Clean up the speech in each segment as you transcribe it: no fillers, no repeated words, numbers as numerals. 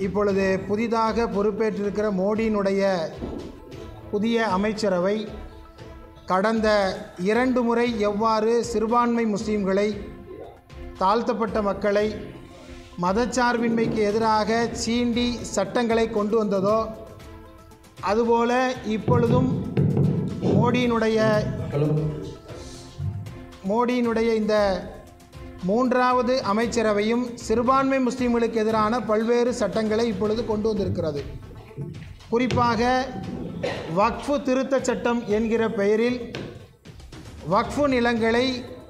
இப்பொழுது புதிதாக பொறுப்பேற்றிருக்கிற மோடியினுடைய புதிய அமைச்சரவை கடந்த 2 முறை எவ்வாறு சிறுபான்மை முஸ்லீம்களை, தாழ்த்தப்பட்ட மக்களை மதச்சார்பின்மைக்கு எதிராக சீண்டி சட்டங்களை கொண்டு வந்ததோ அதுபோல இப்பொழுதும் மோடியினுடைய இந்த 3வது அமைச்சரவையும் சிறுபான்மை முஸ்லீம்களுக்கு எதிரான பல்வேறு சட்டங்களை இப்பொழுது கொண்டு வந்திருக்கிறது. குறிப்பாக வக்ஃபு திருத்த சட்டம் என்கிற பெயரில் வக்ஃபு நிலங்களை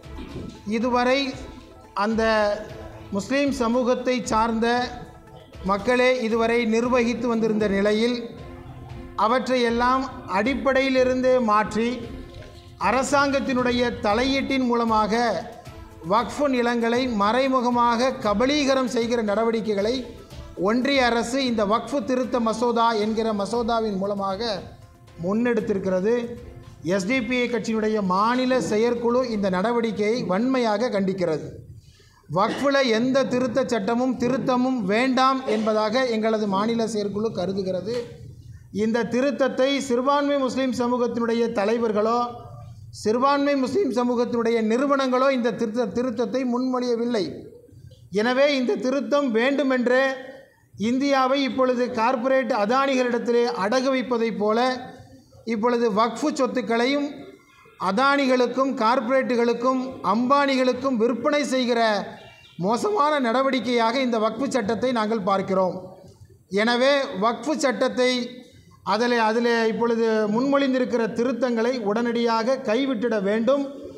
இதுவரை அந்த முஸ்லீம் சமூகத்தை சார்ந்த மக்களே இதுவரை நிர்வகித்து வந்திருந்த நிலையில் அவற்றையெல்லாம் அடிப்படையிலிருந்தே மாற்றி அரசாங்கத்தினுடைய தலையீட்டின் மூலமாக வக்ஃபு நிலங்களை மறைமுகமாக கபலீகரம் செய்கிற நடவடிக்கைகளை ஒன்றிய அரசு இந்த வக்ஃபு திருத்த மசோதா என்கிற மசோதாவின் மூலமாக முன்னெடுத்திருக்கிறது. எஸ்டிபிஐ கட்சியினுடைய மாநில செயற்குழு இந்த நடவடிக்கையை வன்மையாக கண்டிக்கிறது. வக்ஃபில் எந்த திருத்த சட்டமும் திருத்தமும் வேண்டாம் என்பதாக எங்களது மாநில செயற்குழு கருதுகிறது. இந்த திருத்தத்தை சிறுபான்மை முஸ்லீம் சமூகத்தினுடைய தலைவர்களோ சிறுபான்மை முஸ்லீம் சமூகத்தினுடைய நிறுவனங்களோ இந்த திருத்தத்தை முன்மொழியவில்லை. எனவே இந்த திருத்தம் வேண்டுமென்றே இந்தியாவை இப்பொழுது கார்ப்பரேட் அதானிகளிடத்திலே அடகு வைப்பதைப் போல இப்பொழுது வக்ஃபு சொத்துக்களையும் அதானிகளுக்கும் கார்ப்பரேட்டுகளுக்கும் அம்பானிகளுக்கும் விற்பனை செய்கிற மோசமான நடவடிக்கையாக இந்த வக்ஃபு சட்டத்தை நாங்கள் பார்க்கிறோம். எனவே வக்ஃபு சட்டத்தை அதில் இப்பொழுது முன்மொழிந்திருக்கிற திருத்தங்களை உடனடியாக கைவிட்டிட வேண்டும்.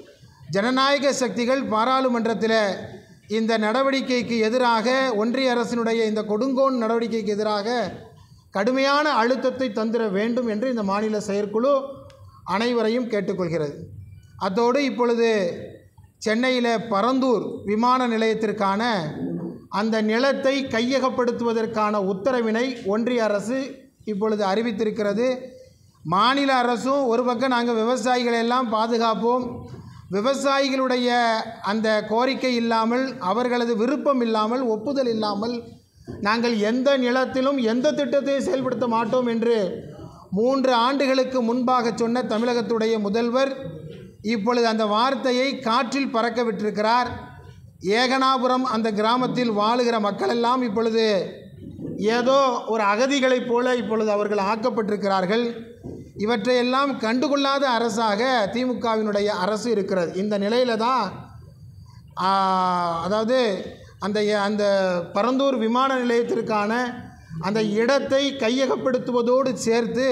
ஜனநாயக சக்திகள் பாராளுமன்றத்தில் இந்த நடவடிக்கைக்கு எதிராக ஒன்றிய அரசினுடைய இந்த கொடுங்கோன் நடவடிக்கைக்கு எதிராக கடுமையான அழுத்தத்தை தந்திர வேண்டும் என்று இந்த மாநில செயற்குழு அனைவரையும் கேட்டுக்கொள்கிறது. அதோடு இப்பொழுது சென்னையில் பரந்தூர் விமான நிலையத்திற்கான அந்த நிலத்தை கையகப்படுத்துவதற்கான உத்தரவினை ஒன்றிய அரசு இப்பொழுது அறிவித்திருக்கிறது. மாநில அரசும் ஒரு பக்கம் நாங்கள் விவசாயிகளை எல்லாம் பாதுகாப்போம், விவசாயிகளுடைய அந்த கோரிக்கை இல்லாமல் அவர்களது விருப்பம் இல்லாமல் ஒப்புதல் இல்லாமல் நாங்கள் எந்த நிலத்திலும் எந்த திட்டத்தையும் செயல்படுத்த மாட்டோம் என்று 3 ஆண்டுகளுக்கு முன்பாக சொன்ன தமிழகத்துடைய முதல்வர் இப்பொழுது அந்த வார்த்தையை காற்றில் பறக்க விட்டிருக்கிறார். ஏகனாபுரம் அந்த கிராமத்தில் வாழுகிற மக்களெல்லாம் இப்பொழுது ஏதோ ஒரு அகதிகளைப் போல இப்பொழுது அவர்கள் ஆக்கப்பட்டிருக்கிறார்கள். இவற்றையெல்லாம் கண்டுகொள்ளாத அரசாக திமுகவினுடைய அரசு இருக்கிறது. இந்த நிலையில் தான் அதாவது அந்த பரந்தூர் விமான நிலையத்திற்கான அந்த இடத்தை கையகப்படுத்துவதோடு சேர்த்து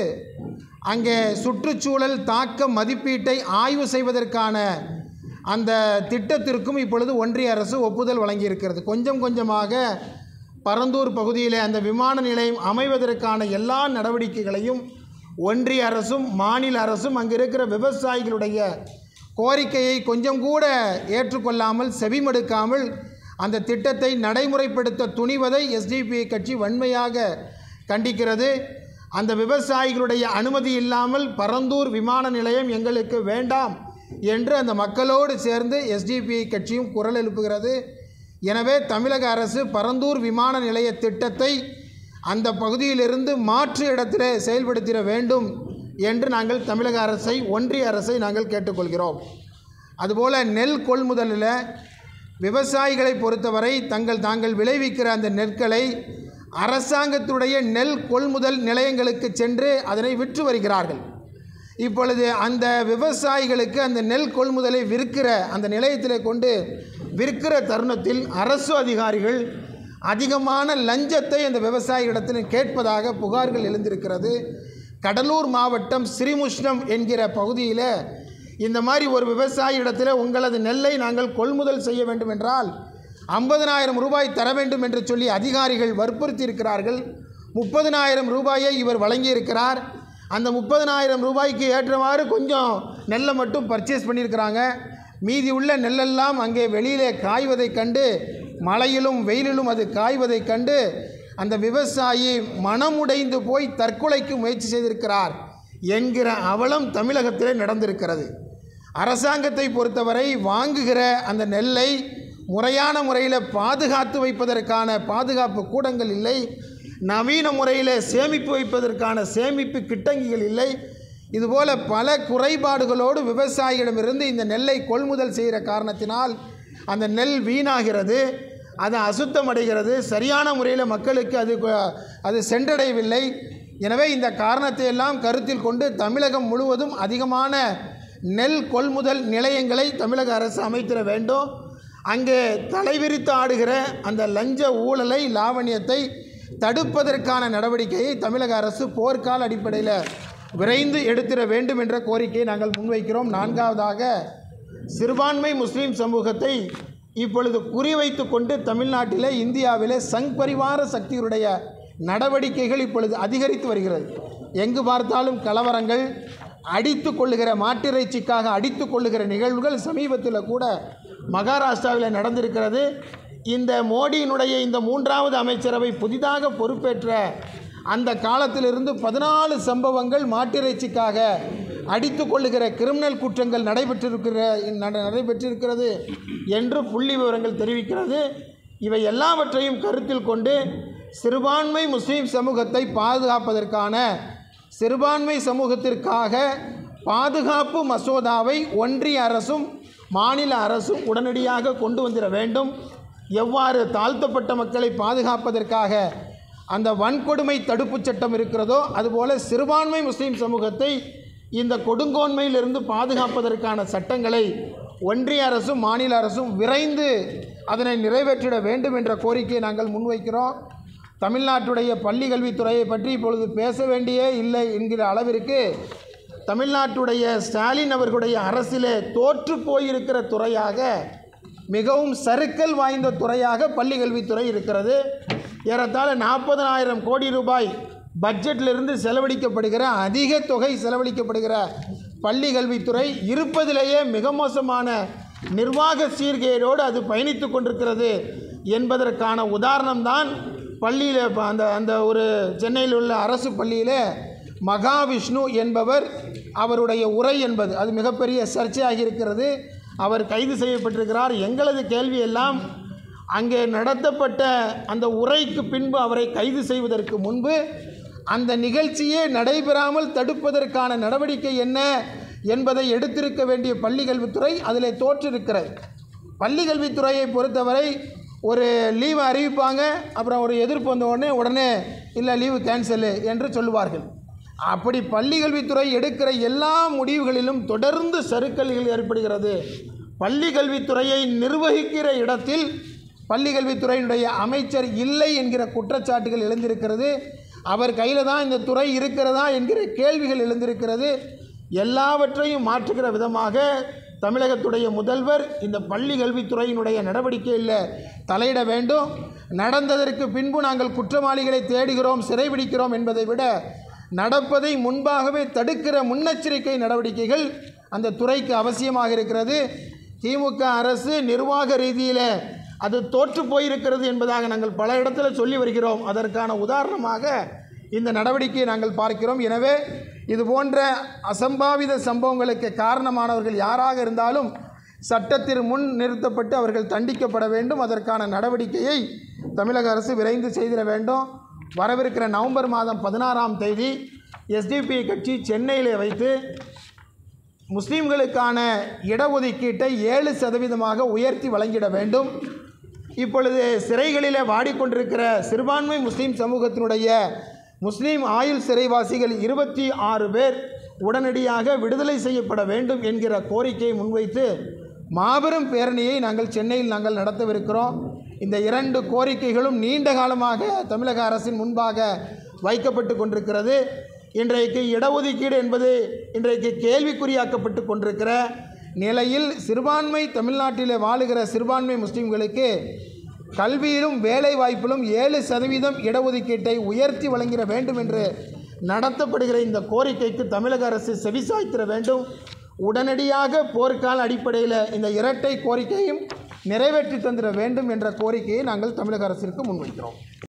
அங்கே சுற்றுச்சூழல் தாக்க மதிப்பீட்டை ஆய்வு செய்வதற்கான அந்த திட்டத்திற்கும் இப்பொழுது ஒன்றிய அரசு ஒப்புதல் வழங்கியிருக்கிறது. கொஞ்சம் கொஞ்சமாக பரந்தூர் பகுதியில் அந்த விமான நிலையம் அமைவதற்கான எல்லா நடவடிக்கைகளையும் ஒன்றிய அரசும் மாநில அரசும் அங்கே இருக்கிற விவசாயிகளுடைய கோரிக்கையை கொஞ்சம் கூட ஏற்றுக்கொள்ளாமல் செவிமடுக்காமல் அந்த திட்டத்தை நடைமுறைப்படுத்த துணிவதை எஸ்டிபிஐ கட்சி வன்மையாக கண்டிக்கிறது. அந்த விவசாயிகளுடைய அனுமதி இல்லாமல் பரந்தூர் விமான நிலையம் எங்களுக்கு வேண்டாம் என்று அந்த மக்களோடு சேர்ந்து எஸ்டிபிஐ கட்சியும் குரல் எழுப்புகிறது. எனவே தமிழக அரசு பரந்தூர் விமான நிலைய திட்டத்தை அந்த பகுதியிலிருந்து மாற்று இடத்திலே செயல்படுத்திட வேண்டும் என்று நாங்கள் தமிழக அரசை ஒன்றிய அரசை நாங்கள் கேட்டுக்கொள்கிறோம். அதுபோல் நெல் கொள்முதலில் விவசாயிகளை பொறுத்தவரை தாங்கள் விளைவிக்கிற அந்த நெற்களை அரசாங்கத்துடைய நெல் கொள்முதல் நிலையங்களுக்கு சென்று அதனை விற்று வருகிறார்கள். இப்பொழுது அந்த விவசாயிகளுக்கு அந்த நெல் கொள்முதலை விற்கிற அந்த நிலையத்தில் கொண்டு விற்கிற தருணத்தில் அரசு அதிகாரிகள் அதிகமான லஞ்சத்தை அந்த விவசாயிகளிடத்தில் கேட்பதாக புகார்கள் எழுந்திருக்கிறது. கடலூர் மாவட்டம் ஸ்ரீமுஷ்ணம் என்கிற பகுதியில் இந்த மாதிரி ஒரு விவசாயியிடத்தில் உங்களது நெல்லை நாங்கள் கொள்முதல் செய்ய வேண்டும் என்றால் 50,000 ரூபாய் தர வேண்டும் என்று சொல்லி அதிகாரிகள் வற்புறுத்தி இருக்கிறார்கள். 30,000 ரூபாயை இவர் வழங்கியிருக்கிறார். அந்த 30,000 ரூபாய்க்கு ஏற்றவாறு கொஞ்சம் நெல்லை மட்டும் பர்ச்சேஸ் பண்ணியிருக்கிறாங்க. மீதி உள்ள நெல்லெல்லாம் அங்கே வெளியிலே காய்வதை கண்டு, மழையிலும் வெயிலிலும் அது காய்வதை கண்டு அந்த விவசாயி மனமுடைந்து போய் தற்கொலைக்கு முயற்சி செய்திருக்கிறார் என்கிற அவலம் தமிழகத்திலே நடந்திருக்கிறது. அரசாங்கத்தை பொறுத்தவரை வாங்குகிற அந்த நெல்லை முறையான முறையில் பாதுகாத்து வைப்பதற்கான பாதுகாப்பு கூடங்கள் இல்லை. நவீன முறையில் சேமிப்பு வைப்பதற்கான சேமிப்பு கிட்டங்கிகள் இல்லை. இதுபோல் பல குறைபாடுகளோடு விவசாயிகளிடமிருந்து இந்த நெல்லை கொள்முதல் செய்கிற காரணத்தினால் அந்த நெல் வீணாகிறது, அது அசுத்தமடைகிறது, சரியான முறையில் மக்களுக்கு அது சென்றடையவில்லை. எனவே இந்த காரணத்தை எல்லாம் கருத்தில் கொண்டு தமிழகம் முழுவதும் அதிகமான நெல் கொள்முதல் நிலையங்களை தமிழக அரசு அமைத்திட வேண்டும். அங்கே தலைவிரித்து ஆடுகிற அந்த லஞ்ச ஊழலை, லாவணியத்தை தடுப்பதற்கான நடவடிக்கையை தமிழக அரசு போர்க்கால அடிப்படையில் விரைந்து எடுத்திட வேண்டும் என்ற கோரிக்கையை நாங்கள் முன்வைக்கிறோம். நான்காவதாக, சிறுபான்மை முஸ்லீம் சமூகத்தை இப்பொழுது குறிவைத்து கொண்டு தமிழ்நாட்டிலே, இந்தியாவிலே சங் பரிவார சக்திகளுடைய நடவடிக்கைகள் இப்பொழுது அதிகரித்து வருகிறது. எங்கு பார்த்தாலும் கலவரங்கள், அடித்து கொள்ளுகிற, மாட்டிறைச்சிக்காக அடித்து கொள்ளுகிற நிகழ்வுகள் சமீபத்தில் கூட மகாராஷ்டிராவில் நடந்திருக்கிறது. இந்த மோடியினுடைய இந்த 3வது அமைச்சரவை புதிதாக பொறுப்பேற்ற அந்த காலத்திலிருந்து 14 சம்பவங்கள் மாட்டிறைச்சிக்காக அடித்து கொள்ளுகிற கிரிமினல் குற்றங்கள் நடைபெற்றிருக்கிறது என்று புள்ளி விவரங்கள் தெரிவிக்கிறது. இவை எல்லாவற்றையும் கருத்தில் கொண்டு சிறுபான்மை முஸ்லீம் சமூகத்தை பாதுகாப்பதற்கான சிறுபான்மை சமூகத்திற்காக பாதுகாப்பு மசோதாவை ஒன்றிய அரசும் மாநில அரசும் உடனடியாக கொண்டு வந்துட வேண்டும். எவ்வாறு தாழ்த்தப்பட்ட மக்களை பாதுகாப்பதற்காக அந்த வன்கொடுமை தடுப்புச் சட்டம் இருக்கிறதோ, அதுபோல் சிறுபான்மை முஸ்லீம் சமூகத்தை இந்த கொடுங்கோன்மையிலிருந்து பாதுகாப்பதற்கான சட்டங்களை ஒன்றிய அரசும் மாநில அரசும் விரைந்து அதனை நிறைவேற்றிட வேண்டும் என்ற கோரிக்கையை நாங்கள் முன்வைக்கிறோம். தமிழ்நாட்டுடைய பள்ளி கல்வித்துறையை பற்றி இப்பொழுது பேச வேண்டியே இல்லை என்கிற அளவிற்கு தமிழ்நாட்டுடைய ஸ்டாலின் அவர்களுடைய அரசிலே தோற்று போயிருக்கிற துறையாக, மிகவும் சறுக்கல் வாய்ந்த துறையாக பள்ளி கல்வித்துறை இருக்கிறது. ஏறத்தாழ 40,000 கோடி ரூபாய் பட்ஜெட்டிலிருந்து செலவழிக்கப்படுகிற, அதிக தொகை செலவழிக்கப்படுகிற பள்ளி கல்வித்துறை இருப்பதிலேயே மிக மோசமான நிர்வாக சீர்கேடோடு அது பயணித்து கொண்டிருக்கிறது என்பதற்கான உதாரணம்தான் பள்ளியில் அந்த ஒரு சென்னையில் உள்ள அரசு பள்ளியில் மகாவிஷ்ணு என்பவர், அவருடைய உரை என்பது அது மிகப்பெரிய சர்ச்சையாகி இருக்கிறது. அவர் கைது செய்யப்பட்டிருக்கிறார். எங்களது கேள்வி எல்லாம், அங்கே நடத்தப்பட்ட அந்த உரைக்கு பின்பு அவரை கைது செய்வதற்கு முன்பு அந்த நிகழ்ச்சியே நடைபெறாமல் தடுப்பதற்கான நடவடிக்கை என்ன என்பதை எடுத்திருக்க வேண்டிய பள்ளி கல்வித்துறை அதில் தோற்றிருக்கிறது. பள்ளி கல்வித்துறையை பொறுத்தவரை ஒரு லீவு அறிவிப்பாங்க, அப்புறம் ஒரு எதிர்ப்பு வந்த உடனே இல்லை லீவு கேன்சலு என்று சொல்லுவார்கள். அப்படி பள்ளி கல்வித்துறை எடுக்கிற எல்லா முடிவுகளிலும் தொடர்ந்து சறுக்கல்கள் ஏற்படுகிறது. பள்ளி கல்வித்துறையை நிர்வகிக்கிற இடத்தில் பள்ளி கல்வித்துறையினுடைய அமைச்சர் இல்லை என்கிற குற்றச்சாட்டுகள் எழுந்திருக்கிறது. அவர் கையில் தான் இந்த துறை இருக்கிறதா என்கிற கேள்விகள் எழுந்திருக்கிறது. எல்லாவற்றையும் மாற்றுகிற விதமாக தமிழகத்துடைய முதல்வர் இந்த பள்ளி கல்வித்துறையினுடைய நடவடிக்கையில் தலையிட வேண்டும். நடந்ததற்கு பின்பு நாங்கள் குற்றவாளிகளை தேடுகிறோம், சிறைபிடிக்கிறோம் என்பதை விட நடப்பதை முன்பாகவே தடுக்கிற முன்னெச்சரிக்கை நடவடிக்கைகள் அந்த துறைக்கு அவசியமாக இருக்கிறது. திமுக அரசு நிர்வாக ரீதியில் அது தோற்று போயிருக்கிறது என்பதாக நாங்கள் பல இடத்துல சொல்லி வருகிறோம். அதற்கான உதாரணமாக இந்த நடவடிக்கையை நாங்கள் பார்க்கிறோம். எனவே இது போன்ற அசம்பாவித சம்பவங்களுக்கு காரணமானவர்கள் யாராக இருந்தாலும் சட்டத்திற்கு முன் நிறுத்தப்பட்டு அவர்கள் தண்டிக்கப்பட வேண்டும். அதற்கான நடவடிக்கையை தமிழக அரசு விரைந்து செய்திட வேண்டும். வரவிருக்கிற நவம்பர் மாதம் 16ஆம் தேதி எஸ்டிபி கட்சி சென்னையில் வைத்து முஸ்லீம்களுக்கான இடஒதுக்கீட்டை 7% உயர்த்தி வழங்கிட வேண்டும். இப்பொழுது சிறைகளில் வாடிக்கொண்டிருக்கிற சிறுபான்மை முஸ்லீம் சமூகத்தினுடைய முஸ்லீம் ஆயுள் சிறைவாசிகள் 26 பேர் உடனடியாக விடுதலை செய்யப்பட வேண்டும் என்கிற கோரிக்கையை முன்வைத்து மாபெரும் பேரணியை நாங்கள் சென்னையில் நடத்தவிருக்கிறோம். இந்த 2 கோரிக்கைகளும் நீண்ட காலமாக தமிழக அரசின் முன்பாக வைக்கப்பட்டு கொண்டிருக்கிறது. இன்றைக்கு இடஒதுக்கீடு என்பது இன்றைக்கு கேள்விக்குறியாக்கப்பட்டு கொண்டிருக்கிற நிலையில் சிறுபான்மை தமிழ்நாட்டில் வாழுகிற சிறுபான்மை முஸ்லீம்களுக்கு கல்வியிலும் வேலை வாய்ப்பிலும் 7% இடஒதுக்கீட்டை உயர்த்தி வழங்கிட வேண்டும் என்று நடத்தப்படுகிற இந்த கோரிக்கைக்கு தமிழக அரசு செவிசாய்த்திட வேண்டும். உடனடியாக போர்க்கால அடிப்படையில் இந்த இரட்டை கோரிக்கையும் நிறைவேற்றி தந்திட வேண்டும் என்ற கோரிக்கையை நாங்கள் தமிழக அரசிற்கு முன்வைக்கிறோம்.